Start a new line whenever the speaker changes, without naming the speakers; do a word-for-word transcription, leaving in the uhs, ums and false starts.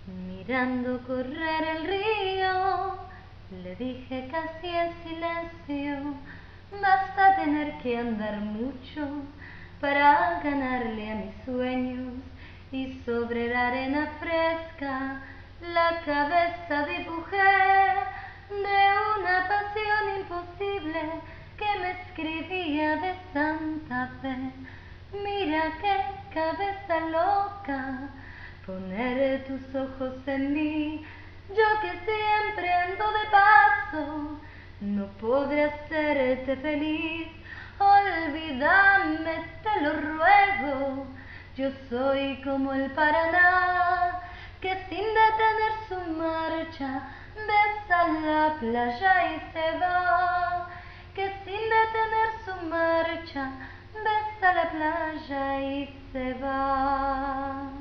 Mirando correr el río, le dije casi en silencio: basta tener que andar mucho para ganarle a mis sueños, y sobre la arena fresca la cabeza dibujé de una pasión imposible que me escribía de Santa Fe. Mira qué cabeza loca, poner tus ojos en mí, yo que siempre ando de paso, no podré hacerte feliz. Olvídame, te lo ruego, yo soy como el Paraná, que sin detener su marcha besa la playa y se va, que sin detener su marcha besa la playa y se va.